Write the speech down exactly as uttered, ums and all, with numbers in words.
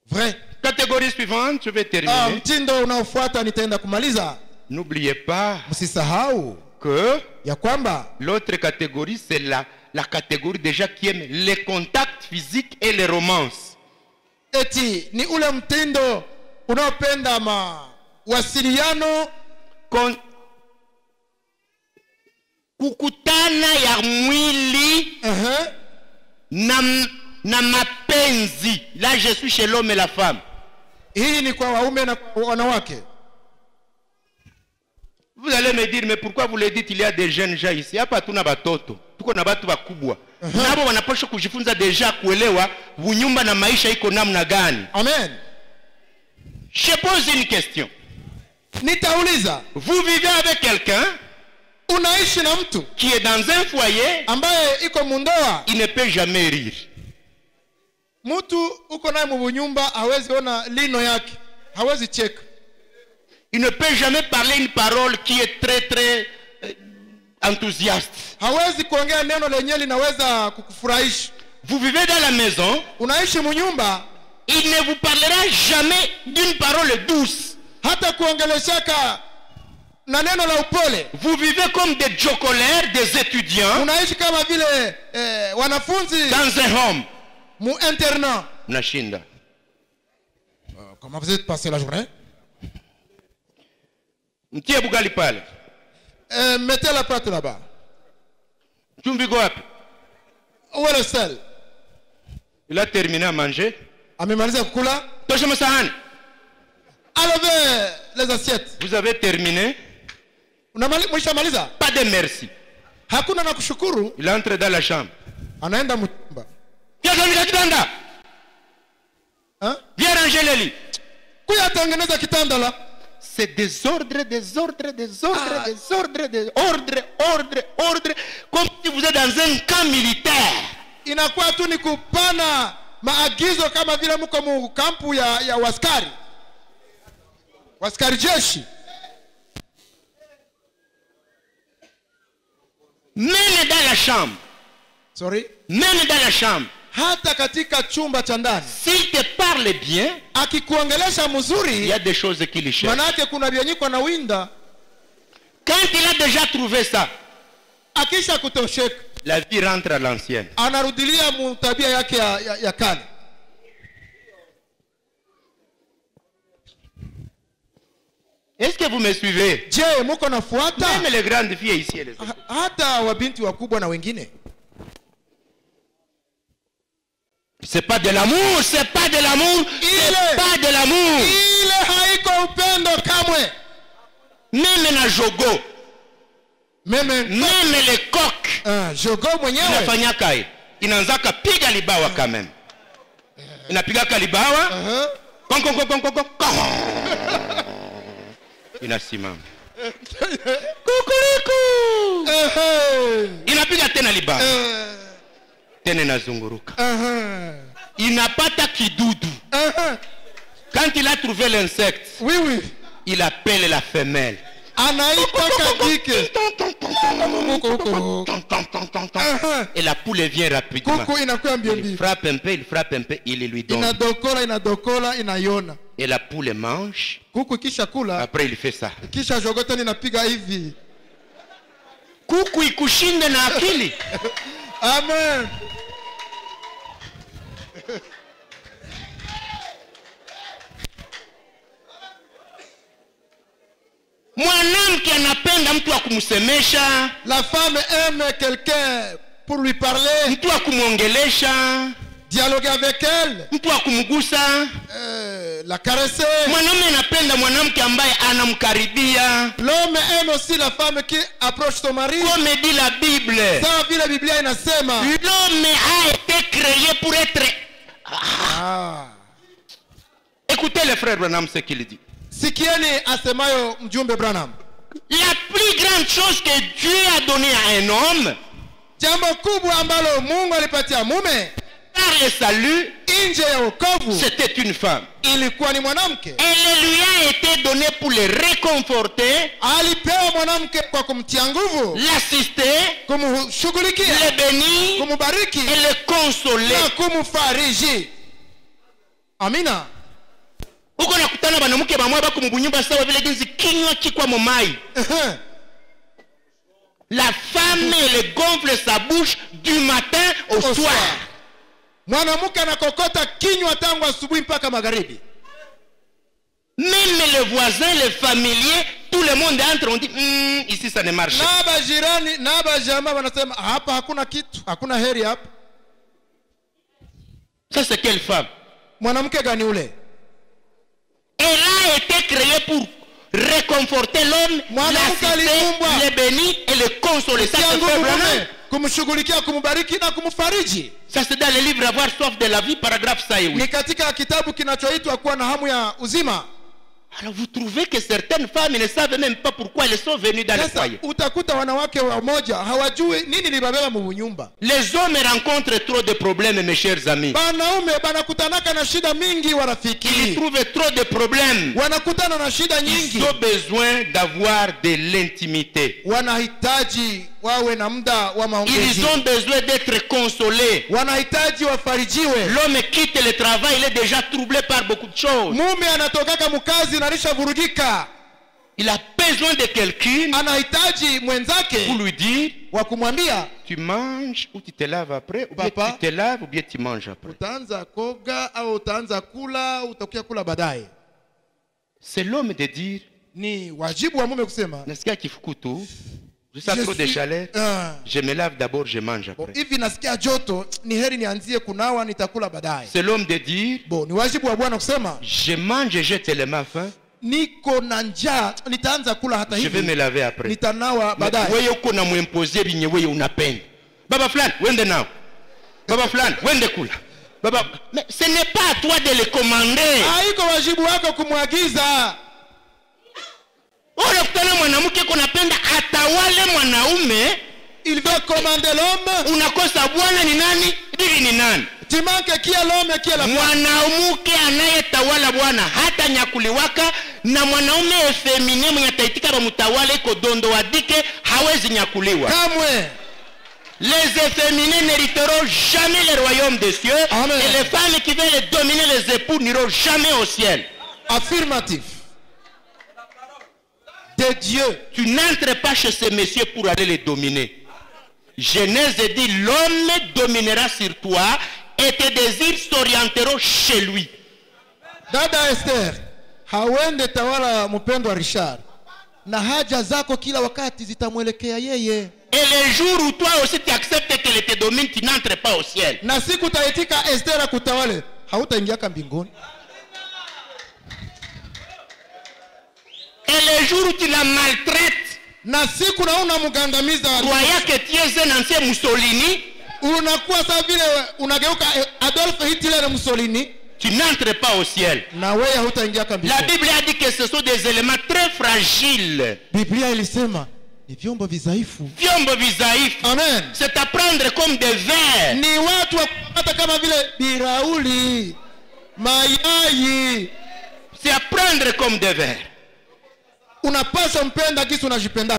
Vrai. Catégorie suivante, je vais terminer. Ah, mtindo unaofuata nitaenda kumaliza. N'oubliez pas Msisahau que ya kwamba l'autre catégorie, c'est la, la catégorie déjà qui aime les contacts physiques et les romances. eti ni ule mtindo unaopenda mawasiliano, Kon... kukutana ya mwili uh-huh. na, na mapenzi. Là je suis chez l'homme et la femme. Hii ni kwa waume na kwa wanawake. Vous allez me dire, mais pourquoi vous le dites, il y a des jeunes gens ici? Hapa tuna batoto, tuko na batu bakubwa. Uh-huh. Nabo wanapaswa kujifunza deja kuelewa bunyumba na maisha iko namna gani. Amen. Je pose une question. Nitauliza, vous vivez avec quelqu'un unaishi na mtu qui est dans un foyer, ambaye iko mundoa, il ne peut jamais rire. Mtu uko naye mubunyumba hawezi ona lino yake, hawezi cheka. Il ne peut jamais parler une parole qui est très très euh, enthousiaste. Hawezi kuongea neno lenye linaweza kukufurahisha. Vous vivez dans la maison, unaishi munyumba, il ne vous parlera jamais d'une parole douce. Hata kuongeleshaka na neno la upole. Vous vivez comme des jocolaires, des étudiants. Unaishi kama vile eh, wanafunzi dans un home. Mu internat. Nashinda. Uh, comment vous êtes passé la journée? Mtie bugali pale. Euh, mettez la pâte là-bas. Chumvi go wapi? Où est le sel? Il a terminé à manger. Amemaliza kukula. Tosha masahani. Enlevez les assiettes. Vous avez terminé? Unamaliza maliza? Pas de merci. Hakuna na kushukuru. Il entre dans la chambre. Anaenda mchumba. Viens katika kitanda. Hein? Viens ranger le lit. Kuya tengeneza kitanda la. C'est désordre, désordre, désordre, ah. désordre, désordre, ordre, ordre, comme si vous êtes dans un camp militaire. Inakuwa tu ni kupana maagizo kama vile mko mu kampu ya, ya waskari. Waskari jeshi. Même dans la chambre. Sorry? Même dans la chambre. Hata katika chumba cha ndani. S'il te parle bien, akikuongelesha mzuri, il y a des choses qu'il cherche. Manake kuna vyenyiko na winda. Quand il a déjà trouvé ça, akisha kutosheka, la vie rentre à l'ancienne. Anarudilia mutabia yake ya, ya, ya kale. Est-ce que vous me suivez? Je, muko nafuata? Même les grandes filles ici et les autres. Hata wabinti wakubwa na wengine. C'est pas de l'amour, c'est pas de l'amour, c'est pas de l'amour. Ile haiko upendo kamwe. Même na jogo. Même même les coqs. Ah, jogo mwenyewe. Inafanya kai. Inaanzaka piga libawa quand même. Inapiga kalibawa. Uh-huh. Kon kon kon kon kon kon. Inasimama. Kukuliku. Uh-huh. Inapiga tena libawa. Uh-huh. Tena inazunguruka. Uh-huh. Inapata kidudu. Uh-huh. Quand il a trouvé l'insecte, oui oui, il appelle la femelle. Anaita kadike. Et la poule vient rapidement. Il frappe un peu, il frappe un peu, il lui donne. Inadokola, inadokola, inayona. Et la poule mange. Kuku kisha kula. Après il fait ça. Kisha jogota ninapiga hivi. Kuku ikushinde na akili. Amen. Mwanamke anapenda mtu wa kumsemesha. La femme aime quelqu'un pour lui parler. Mtu wa kumuongelesha. Dialoguer avec elle. Mtu wa kumgusa. Euh, la caresser. Mwanamume anapenda mwanamke ambaye anamkaribia. L'homme aime aussi la femme qui approche son mari. Comme dit la Bible. Sawa vile Biblia inasema. L'homme a été créé pour être. Ah. Écoutez les frères Branham ce qu'il dit. Sikieni asemayo mjumbe Branham. La plus grande chose que Dieu a donné à un homme, jambo kubwa ambalo Mungu alipatia mume par le salut, nje ya wokovu, c'était une femme. Ilikuwa ni mwanamke. Elle lui a été donnée pour le réconforter, alipewa mwanamke kwa kumtia nguvu, l'assister, kumshughulikia, le bénir, kumbariki et le consoler, na kumfariji. Amina. Uko nakutana banamuke bamwe bako mubunyumba sawa vile ginzi kinywa kikwa momai. La femme elle gonfle sa bouche du matin au, au soir. Mwanamke anakokota kinywa tangu asubuhi mpaka magharibi. Même les voisins, les familiers, tout le monde entre, on dit mm, ici ça ne marche pas. Na bajirani, na bajama wanasema hapa hakuna kitu, hakuna heri hapa. Ça c'est quelle femme? Mwanamke gani ule? Elle a été créée pour réconforter l'homme, l'assister, le bénir et le consoler. Ça c'est le kumshughulikia, kumbariki na kumfariji. Ça c'est dans le livre Avoir soif de la vie, paragraphe ça. Ni katika kitabu kinachoitwa kuwa na hamu ya uzima. Alors vous trouvez que certaines femmes ne savent même pas pourquoi elles sont venues dans le foyer. Utakuta wanawake wamoja hawajui nini libabeba mu nyumba. Les hommes rencontrent trop de problèmes, mes chers amis. Banaume banakutanaka na shida mingi warafiki. Ils trouvent trop de problèmes. Wanakutana na shida nyingi. Ils ont besoin d'avoir de l'intimité. Wanahitaji wawe na muda wa maongezi. Ils ont besoin d'être consolés. Wanahitaji wafarijiwe. L'homme quitte le travail, il est déjà troublé par beaucoup de choses. Mume anatokaka mkazi na risha vurugika. Il a besoin de quelqu'un anahitaji mwenzake pour lui dire wa kumwambia tu manges ou tu te laves après, ou bien Papa, tu te laves ou bien tu manges après. Utaanza koga au utaanza kula, utakuja kula baadaye. C'est l'homme de dire ni wajibu wa mume kusema nasikia kifukutu, je sens trop de chaleur, uh, je me lave d'abord, je mange après. Hivi nasikia joto, ni heri nianzie kunawa, nitakula baadaye. C'est l'homme de dire bon, ni wajibu wa bwana kusema je mange, j'ai tellement faim, niko na njaa, nitaanza kula hata hivi, je vais me laver après, nitanawa baadaye. Wewe uko na muimposer binye wewe unapenda. Baba fulani wende nao, baba fulani wende kula, baba. Mais ce n'est pas à toi de le commander. Haiko wajibu wako kumwagiza. Unakutana mwanamke kunapenda atawale mwanaume, il veut commander l'homme. Unakosa bwana ni nani? Bibi ni nani? Timanke kia l'homme kia la femme. Mwanamke anayetawala bwana hata nyakuliwaka, na mwanaume efféminé mwenye ataitika bamutawale iko dondo wadike hawezi nyakuliwa. Kamwe. Les efféminés n'hériteront jamais le royaume des cieux. Amen. Et les femmes qui veulent dominer les époux n'iront jamais au ciel. Affirmatif. De Dieu. Tu n'entres pas chez ces messieurs pour aller les dominer. Genèse dit l'homme dominera sur toi et tes désirs s'orienteront chez lui. Dada Esther, hawende tawala mpendwa Richard, na haja zako kila wakati zitamwelekea yeye. Et le jour où toi aussi tu acceptes qu'elle te domine, tu n'entres pas au ciel. Na siku taitika Esther kutawale, hautaingia mbinguni. Et le jour où tu la maltraites, na siku na unamgandamiza, croyant que tu es un ancien Mussolini, unakuwa sawa vile unageuka Adolf Hitler Mussolini, tu n'entres pas au ciel. Na wewe hautaingia mbinguni. La Bible a dit que ce sont des éléments très fragiles. Biblia ilisema ni vyombo vizaifu. Vyombo vizaifu. Amen. C'est à prendre comme des verres. Ni watu hata kama vile birauli, mayai. C'est à prendre comme des verres. Unapaswa mpenda kisi unajipenda.